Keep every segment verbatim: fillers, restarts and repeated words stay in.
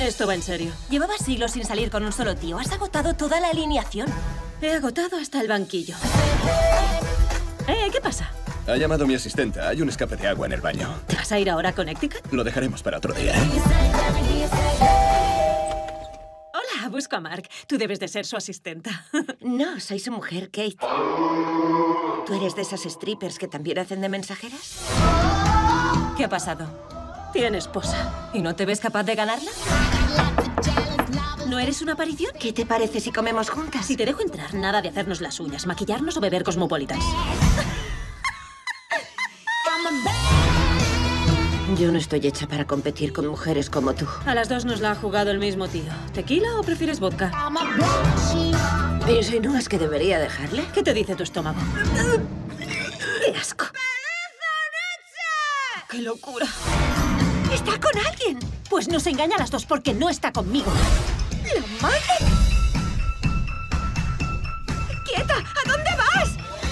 Esto va en serio. Llevabas siglos sin salir con un solo tío. Has agotado toda la alineación. He agotado hasta el banquillo. ¿Eh? ¿Qué pasa? Ha llamado mi asistenta. Hay un escape de agua en el baño. ¿Te vas a ir ahora a Connecticut? Lo dejaremos para otro día, ¿eh? Hola, busco a Mark. Tú debes de ser su asistenta. No, soy su mujer, Kate. ¿Tú eres de esas strippers que también hacen de mensajeras? ¿Qué ha pasado? Tiene esposa. ¿Y no te ves capaz de ganarla? ¿No eres una aparición? ¿Qué te parece si comemos juntas? Si te dejo entrar, nada de hacernos las uñas, maquillarnos o beber Cosmopolitans. Yo no estoy hecha para competir con mujeres como tú. A las dos nos la ha jugado el mismo tío. ¿Tequila o prefieres vodka? ¿Insinúas que debería dejarle? ¿Qué te dice tu estómago? ¡Qué asco! ¡Qué locura! ¡Está con alguien! Pues nos engaña a las dos porque no está conmigo. ¡La madre! ¡Quieta! ¿A dónde vas?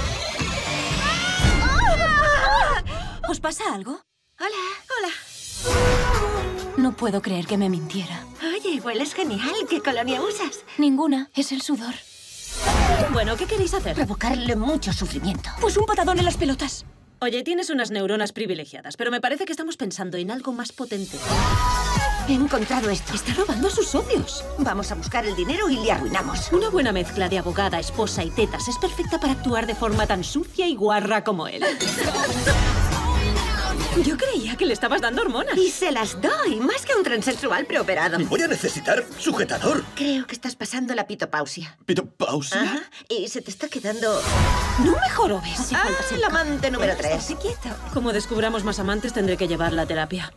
¿Os pasa algo? Hola, hola. No puedo creer que me mintiera. Oye, hueles genial. ¿Qué colonia usas? Ninguna. Es el sudor. Bueno, ¿qué queréis hacer? Provocarle mucho sufrimiento. Pues un patadón en las pelotas. Oye, tienes unas neuronas privilegiadas, pero me parece que estamos pensando en algo más potente. He encontrado esto. Está robando a sus socios. Vamos a buscar el dinero y le arruinamos. Una buena mezcla de abogada, esposa y tetas es perfecta para actuar de forma tan sucia y guarra como él. Yo creía que le estabas dando hormonas. Y se las doy, más que a un transexual preoperado. Voy a necesitar sujetador. Creo que estás pasando la pitopausia. ¿Pitopausia? Ajá. Y se te está quedando... No me jorobes. Ah, el amante número tres. Estate quieto. Como descubramos más amantes, tendré que llevarla a terapia.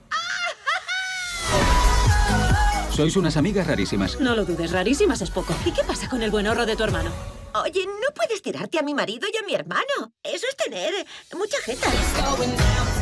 Sois unas amigas rarísimas. No lo dudes, rarísimas es poco. ¿Y qué pasa con el buen horro de tu hermano? Oye, no puedes tirarte a mi marido y a mi hermano. Eso es tener mucha jeta.